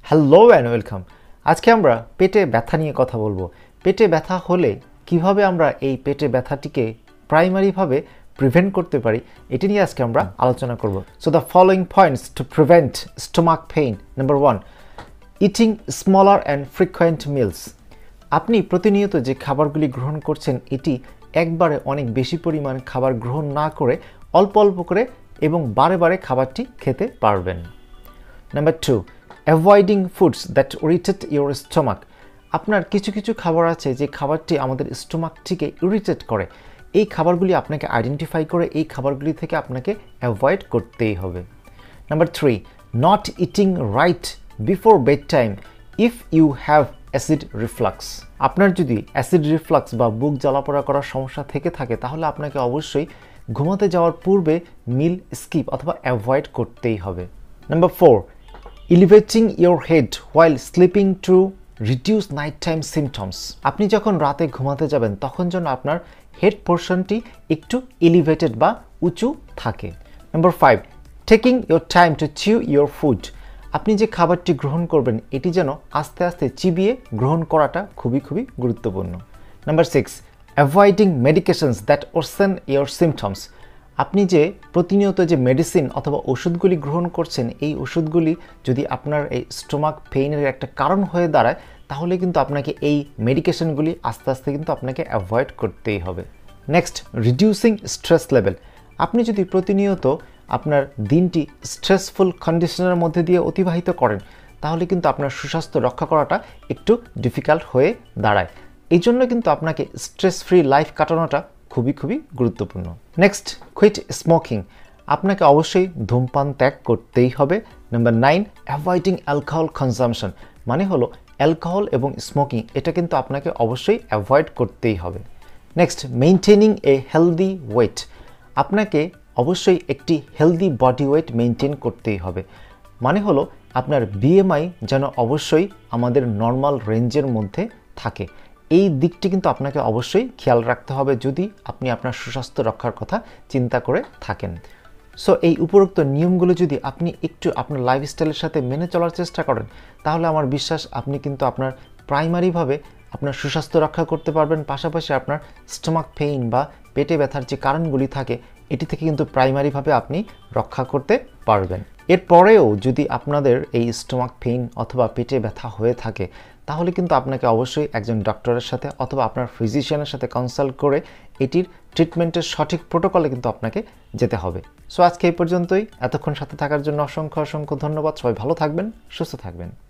Hello and welcome. আজকে আমরা পেটে ব্যথা নিয়ে কথা বলবো। পেটে ব্যথা হলে কিভাবে আমরা এই পেটে ব্যথাটিকে প্রাইমারিভাবে প্রিভেন্ট করতে পারি এটি নিয়ে আজকে আমরা আলোচনা করব। So the following points to prevent stomach pain. Number 1, eating smaller and frequent meals. আপনি প্রতিনিয়ত যে খাবারগুলি গ্রহণ করছেন এটি একবারে অনেক বেশি পরিমাণ খাবার গ্রহণ না করে অল্প অল্প করে এবং বারে বারে খাবারটি খেতে পারবেন। Number 2, avoiding foods that irritate your stomach. আপনার কিছু কিছু খাবার আছে যে খাবারটি আমাদের স্টোমাকটিকে ইরিটেট করে। এই খাবারগুলি আপনাকে আইডেন্টিফাই করে এই খাবারগুলি থেকে আপনাকে অ্যাভয়েড করতেই হবে। Number 3, not eating right before bed time if you have acid reflux. আপনার যদি অ্যাসিড রিফ্লাক্স বা বুক জ্বালাপোড়া করার সমস্যা থেকে থাকে তাহলে আপনাকে অবশ্যই ঘুমাতে যাওয়ার পূর্বে মিল স্কিপ অথবা অ্যাভয়েড করতেই হবে। Number 4, elevating your head while sleeping to reduce nighttime symptoms. আপনি যখন রাতে ঘুমাতে যাবেন তখন যেন আপনার হেড পোর্শনটি একটু এলিভেটেড বা উঁচু থাকে। Number 5, taking your time to chew your food. আপনি যে খাবারটি গ্রহণ করবেন এটি যেন আস্তে আস্তে চিবিয়ে গ্রহণ করাটা খুবই গুরুত্বপূর্ণ। Number 6, avoiding medications that worsen your symptoms. আপনি যে প্রতিনিয়ত যে মেডিসিন অথবা ওষুধগুলি গ্রহণ করছেন এই ওষুধগুলি যদি আপনার এই স্টোমাক পেইনের একটা কারণ হয়ে দাঁড়ায় তাহলে কিন্তু আপনাকে এই মেডিকেশনগুলি আস্তে আস্তে কিন্তু আপনাকে অ্যাভয়েড করতেই হবে। Next, reducing stress level. আপনি যদি প্রতিনিয়ত আপনার দিনটি স্ট্রেসফুল কন্ডিশনের মধ্যে দিয়ে অতিবাহিত করেন তাহলে কিন্তু আপনার সুস্বাস্থ্য রক্ষা করাটা একটু ডিফিকাল্ট হয়ে দাঁড়ায়। এই জন্য কিন্তু আপনাকে স্ট্রেস ফ্রি লাইফ কাটানোটা খুবই গুরুত্বপূর্ণ। Next, quit smoking. আপনাকে অবশ্যই ধূমপান ত্যাগ করতেই হবে। Number 9, avoiding alcohol consumption. মানে হলো অ্যালকোহল এবং স্মোকিং এটা কিন্তু আপনাকে অবশ্যই অ্যাভয়েড করতেই হবে। Next, maintaining a healthy weight. আপনাকে অবশ্যই একটি হেলদি বডি ওয়েট মেইনটেইন করতেই হবে। মানে হলো আপনার বিএমআই যেন অবশ্যই আমাদের নর্মাল রেঞ্জের মধ্যে থাকে। এই দিকটি কিন্তু আপনাকে অবশ্যই খেয়াল রাখতে হবে যদি আপনি আপনার সুস্বাস্থ্য রক্ষার কথা চিন্তা করে থাকেন। সো এই উপরোক্ত নিয়মগুলো যদি আপনি একটু আপনার লাইফস্টাইলের সাথে মেনে চলার চেষ্টা করেন তাহলে আমার বিশ্বাস আপনি কিন্তু আপনার প্রাইমারিভাবে আপনার সুস্বাস্থ্য রক্ষা করতে পারবেন, পাশাপাশি আপনার স্টোমাক পেইন বা পেটে ব্যথার যে কারণগুলি থাকে এটি থেকে কিন্তু প্রাইমারিভাবে আপনি রক্ষা করতে পারবেন। এরপরেও যদি আপনাদের এই স্টোমাক পেইন অথবা পেটে ব্যথা হয়ে থাকে তাহলে কিন্তু আপনাকে অবশ্যই একজন ডক্টরের সাথে অথবা আপনার ফিজিশিয়ানের সাথে কনসাল্ট করে এটির ট্রিটমেন্টের সঠিক প্রোটোকলে কিন্তু আপনাকে যেতে হবে। সো আজকে এই পর্যন্তই। এতক্ষণ সাথে থাকার জন্য অসংখ্য ধন্যবাদ। সবাই ভালো থাকবেন, সুস্থ থাকবেন।